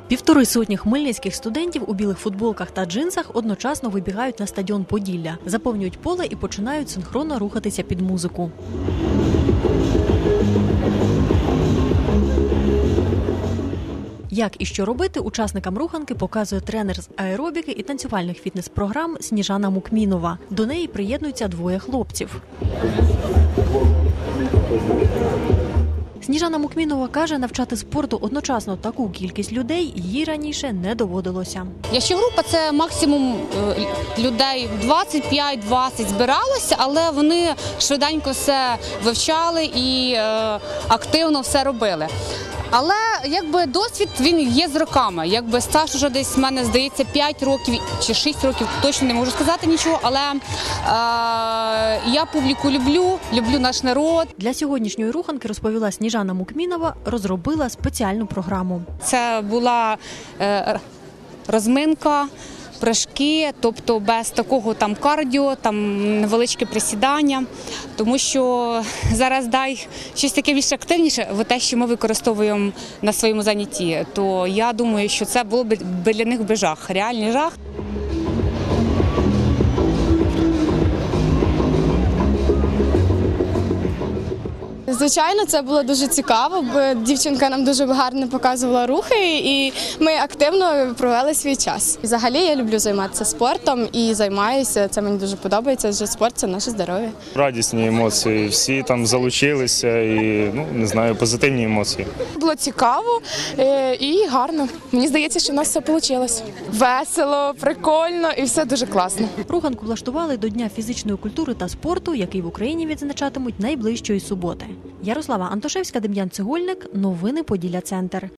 1,5 сотні хмельницьких студентів у білих футболках та джинсах одночасно вибігають на стадіон Поділля, заповнюють поле і починають синхронно рухатися під музику. Як і що робити, учасникам руханки показує тренер з аеробіки і танцювальних фітнес-програм Сніжана Мукмінова. До неї приєднуються двоє хлопців. Сніжана Мукмінова каже, навчати спорту одночасно таку кількість людей їй раніше не доводилося. Якщо група – це максимум людей 25-20 збиралося, але вони швиденько все вивчали і активно все робили. Але якби досвід він є з роками. Якби стаж уже десь, в мене здається, 5 років чи 6 років, точно не можу сказати нічого, але я публіку люблю наш народ. Для сьогоднішньої руханки, розповіла Сніжана Мукмінова, розробила спеціальну програму. Це була розминка, прыжки, тобто без такого там кардіо, там невеличке присідання, тому що зараз дай щось таке більш активніше, те, що ми використовуємо на своєму занятті, то я думаю, що це було б для них жах, реальний жах. Звичайно, це було дуже цікаво, бо дівчинка нам дуже гарно показувала рухи і ми активно провели свій час. Взагалі я люблю займатися спортом і займаюся, це мені дуже подобається, адже спорт – це наше здоров'я. Радісні емоції, всі там залучилися і, не знаю, позитивні емоції. Було цікаво і гарно. Мені здається, що в нас все вийшло. Весело, прикольно і все дуже класно. Руханку влаштували до Дня фізичної культури та спорту, який в Україні відзначатимуть найближчої суботи. Ярослава Антошевська, Дем'ян Цегольник. Новини Поділля Центр.